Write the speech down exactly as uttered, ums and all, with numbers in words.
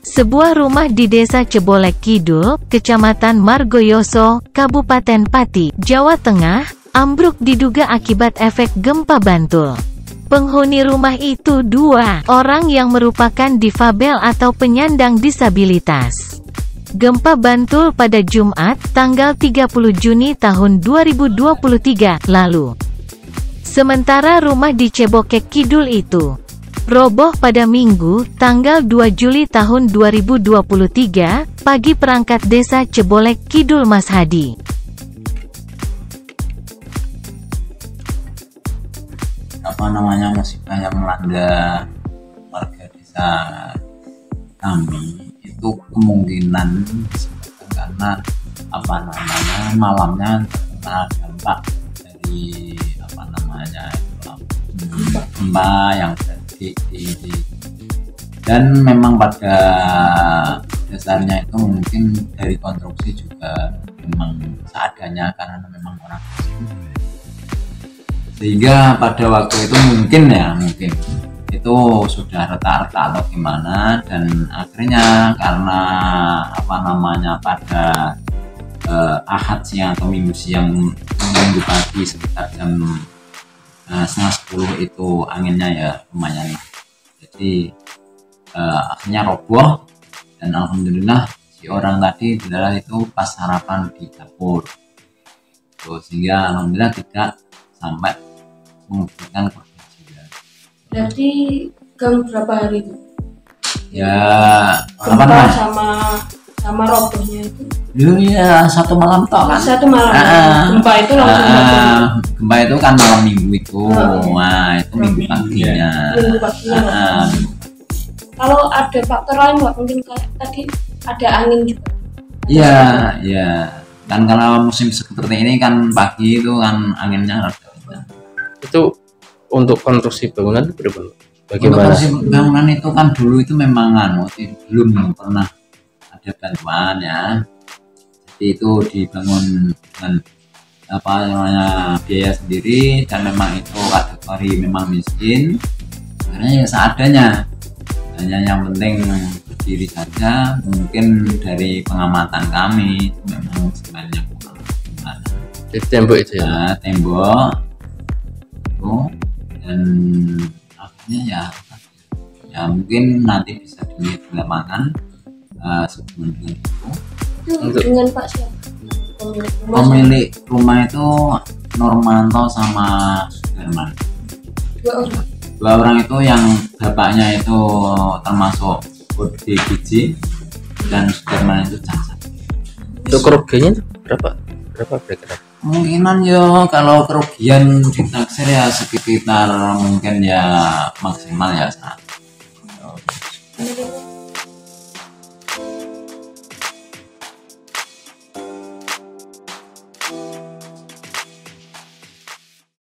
Sebuah rumah di Desa Cebolek Kidul, Kecamatan Margoyoso, Kabupaten Pati, Jawa Tengah, ambruk diduga akibat efek gempa Bantul. Penghuni rumah itu dua orang yang merupakan difabel atau penyandang disabilitas. Gempa Bantul pada Jumat, tanggal tiga puluh Juni tahun dua ribu dua puluh tiga, lalu. Sementara rumah di Cebokek Kidul itu roboh pada Minggu, tanggal dua Juli tahun dua ribu dua puluh tiga, pagi perangkat Desa Cebolek Kidul Mas Hadi. Apa namanya musibah yang melanda warga desa kami itu kemungkinan karena apa namanya malamnya terkena dampak dari apa namanya gempa yang terjadi di, di dan memang pada dasarnya itu mungkin dari konstruksi juga memang seadanya karena memang orang sehingga pada waktu itu mungkin ya mungkin itu sudah retak-retak atau gimana dan akhirnya karena apa namanya pada eh, Ahad siang atau Minggu siang Minggu pagi sekitar jam eh, setengah sepuluh itu anginnya ya lumayan jadi eh, akhirnya roboh dan alhamdulillah si orang tadi adalah itu pas sarapan di dapur so, sehingga alhamdulillah tidak sampai menguburkan korban jiwa. Berarti gang berapa hari itu? Ya, gempa apa sama sama robohnya itu? Dulu ya satu malam toh kan? Satu malam. Ah, gempa itu langsung ah, gempa itu kan malam minggu itu, oh, nah itu minggu paginya. Minggu paginya. Ah, kalau ada faktor lain nggak mungkin kayak tadi ada angin juga? Iya, iya. Kan kalau musim seperti ini kan pagi itu kan anginnya rada. Itu untuk konstruksi bangunan berapa? Untuk Bagaimana? konstruksi bangunan itu kan dulu itu memang anu belum pernah ada bantuan ya. Jadi itu dibangun dengan apa namanya biaya sendiri dan memang itu kategori memang miskin. Karena ya seadanya. Hanya yang penting berdiri saja. Mungkin dari pengamatan kami itu memang sebenarnya kurang gimana. Di tembok itu ya? Nah, tembok dan akhirnya ya ya mungkin nanti bisa dilihat di lapangan uh, sebelum dengan itu itu untuk dengan Pak siapa? Pemilik rumah, pemilik rumah itu Normanto sama Sudarman dua orang dua orang itu yang bapaknya itu termasuk O D G J dan Sudarman itu cacat. Untuk kerugiannya itu berapa? Berapa kira-kira? Kemungkinan ya kalau kerugian ditaksir ya sekitar mungkin ya maksimal ya saat.